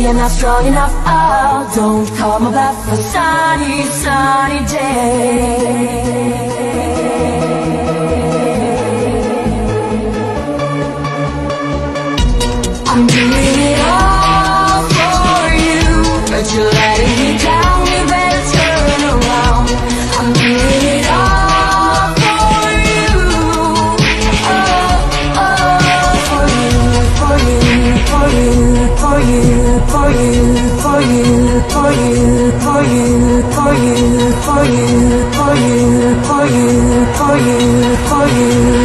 you're not strong enough. Oh, don't call my bluff. A sunny, sunny day. I'm doing it all for you, but you're letting me down. You better turn around. I'm doing it all for you. Oh, oh, for you, for you, for you, for you, for you, for you, for you, for you, for you, for you, for you, for you, for you, for you.